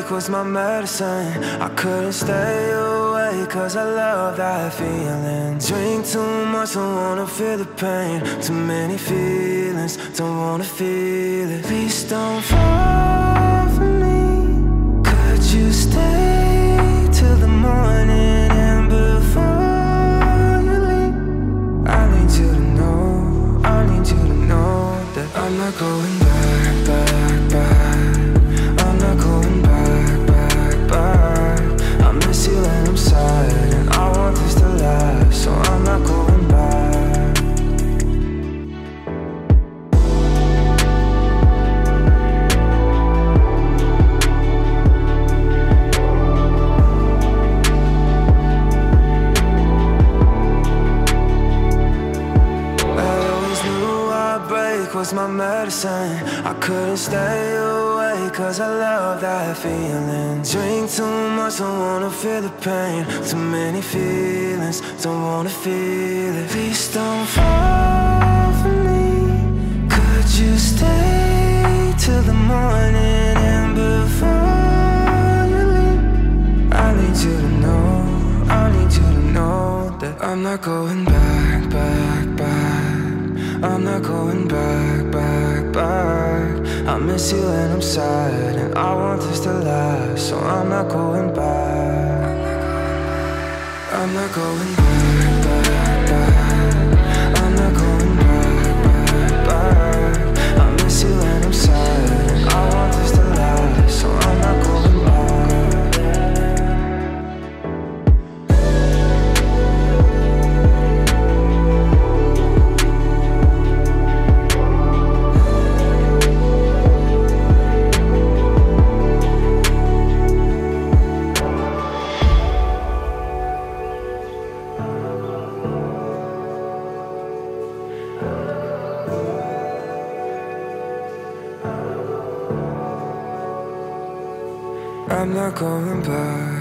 break was my medicine. I couldn't stay away cause I love that feeling. Drink too much, don't wanna feel the pain. Too many feelings, don't wanna feel it. Please don't fall for me. Could you stay till the morning? And before you leave, I need you to know, I need you to know that I'm not going back, back, back. I'm not going back, back, back. I miss you and I'm sad, and I want this to last, so I'm not going back. I always knew heartbreak was my medicine. I couldn't stay away cause I love that feeling. Drink too much, don't wanna feel the pain. Too many feelings, don't wanna feel it. Please don't fall for me. Could you stay till the morning? And before you leave, I need you to know, I need you to know that I'm not going back, back, back. I'm not going back, back, back. I miss you and I'm sad, and I want this to last, so I'm not going back. I'm not going back, back, back. I'm not going back, back, back. I miss you and I'm sad, and I want this to last, so I'm not going back. I'm not going back.